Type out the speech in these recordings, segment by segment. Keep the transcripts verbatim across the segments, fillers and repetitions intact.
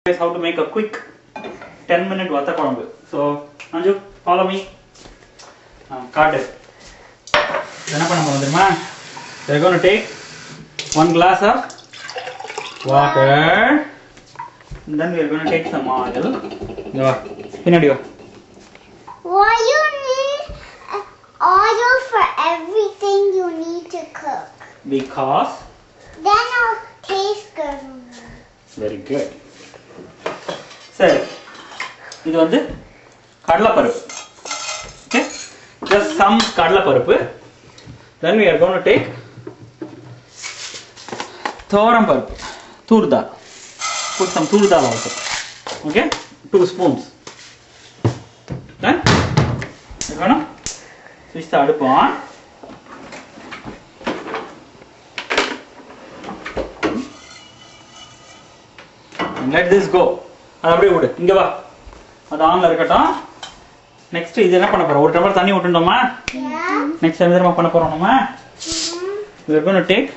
How to make a quick ten minute vata kolambu. So Anju, follow me. Um, card it. Enna panna porom theriyuma? We are going to take one glass of water, and then we are going to take some oil. Go. Pinadi go. Why you need oil for everything you need to cook? Because. Then it'll taste good. Very good. சரி, இது வந்து கடலை பருப்பு. Okay, just some கடலை பருப்பு. Then we are going to take தோரம் பருப்பு, தூர் தால். Put some தூர் தால் also. Okay, two spoons. Then we're going to switch the அடுப்பு on. And let this go. அது அப்படியே விடு, இங்க வா. அது ஆன்ல இருக்கட்டும். நெக்ஸ்ட் இது என்ன பண்ண போறோம்? ஒரு டம்ளர் தண்ணி ஊத்துறோமா? Yeah. நெக்ஸ்ட் என்ன தெரியுமா பண்ண போறோம் நம்ம? We are going to take,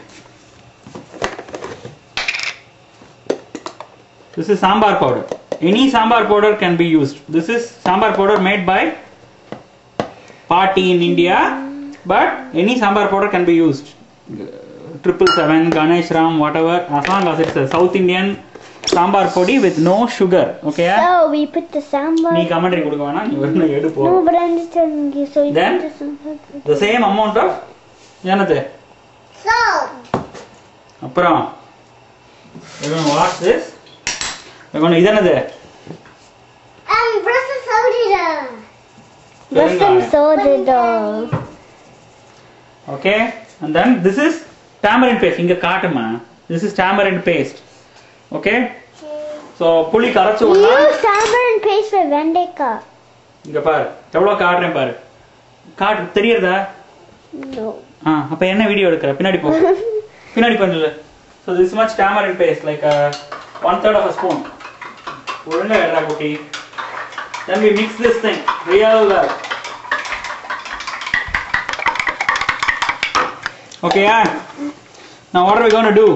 this is sambar powder. Any sambar powder can be used. This is sambar powder made by Party in India, but any sambar powder can be used. Triple seven, Ganesh Ram, whatever, as long as it's a South Indian sambar podi with no sugar. Okay? So we put the sambar. Nee commentary kodukka vena, nee verna edu po. No, but I'm just telling you. So you Then, put the sambar. the same amount of enathu Salt. appuram we're going to wash this. We're going to idanadu Um, Brussels soda. Brussels soda. Okay, and then this is tamarind paste. Inga kaatuma, this is tamarind paste. Okay, so puli karachu We ulla use tamarind paste for vendeka. inga paru evlo kaatren paru kaat theriyadha. No. Ah, appo enna video edukra pinadi po pinadi pannala. So this much tamarind paste, like a one third of a spoon. Olunga edra kutti. Then we mix this thing real well. Okay, yeah. Now what are we going to do?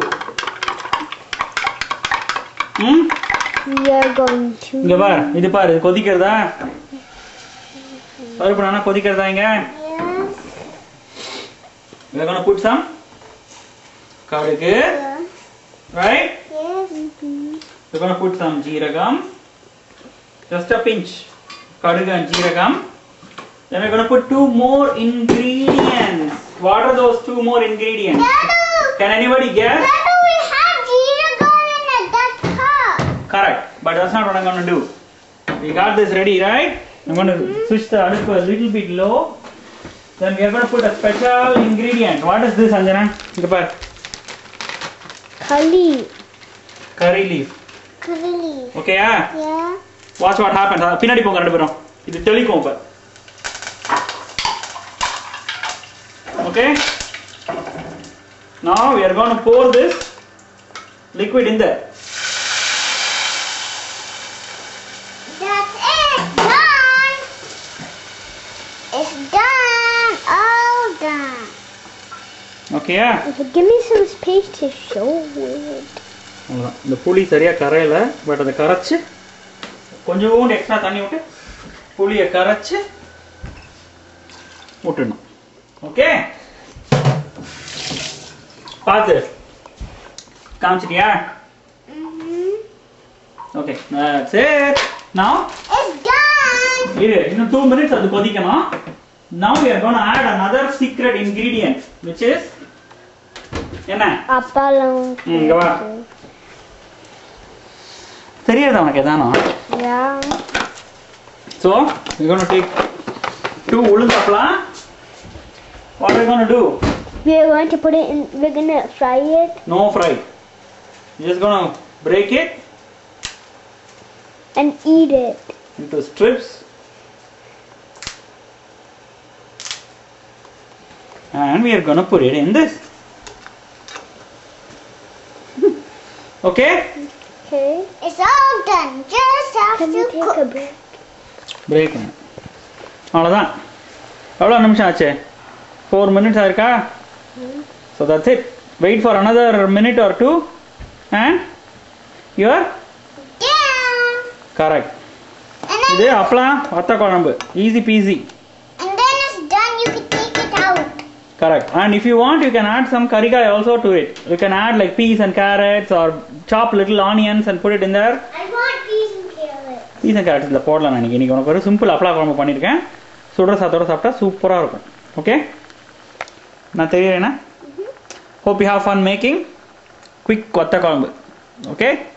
Hmm? We are going to. இங்க பாரு, இது பாரு, இது கொதிக்கிறதா? பருப்பு நானா கொதிக்கிறதா இங்க? Yes. We are going to put some கடுகு, Yeah. right? Yes. Mm-hmm. We are going to put some jeeragam, just a pinch. Kadagu and jeeragam. Then we are going to put two more ingredients. What are those two more ingredients? Dadu, Can anybody guess? Dadu, we have jeeragon in a that cup. Correct, but that's not what I'm going to do. We got this ready, right? I'm going to switch the adukku a little bit low. Then we are going to put a special ingredient. What is this, Anjana? Inga paru. Curry. Curry leaf. Curry leaf. Okay, yeah? Yeah. Watch what happens. Pinadi ponga rendu perum. Idu telikum pa. Okay? Now we are going to pour this liquid in there. That's it. Done. It's done. All done. Okay, yeah? Give me some space to show it. அவ்வளவுதான். இந்த புளி சரியா கரையல, but அதை கரைச்சு கொஞ்சோண்டு extra தண்ணி விட்டு புளியை கரைச்சு விட்டுடணும். ஓகே, பார்த்து காமிச்சிட்டியா? Okay, that's it. Now It's done. இரு, இன்னும் two minutes அது கொதிக்கணும். Now we are going to add another secret ingredient, which is என்ன? Appalam. ம், இங்க வா. தெரியாதா உனக்கு எதானோ? Yeah. So we're going to take two ulundappalam. What are we going to do? We're going to put it in. We're going to fry it. No fry. You're just going to break it And eat it. into strips. And we are going to put it in this. Okay? Okay. It's all done. Just have Can to take cook. a break? Break. அவ்வளோதான். எவ்வளோ நிமிஷம் ஆச்சு? four minutes ஆயிருக்கா? So that's it. Wait for another minute or two and you're Yeah. Correct. And then, இது அப்பளம் வத்த குழம்பு. Easy peasy. and then it's done, you can take it out. Correct. And if you want, you can add some karigai also to it. You can add like peas and carrots or chop little onions and put it in there. I want peas and carrots. Peas and carrots இதில் போடலாம் நான் இன்னைக்கு உனக்கு ஒரு simple அப்பளா குழம்பு பண்ணியிருக்கேன். சுடுற சாத்தோட சாப்பிட்டா சூப்பராக இருக்கும். ஓகே நான் தெரியுறேன்னா. Hope you have fun making quick வத்த குழம்பு. Okay.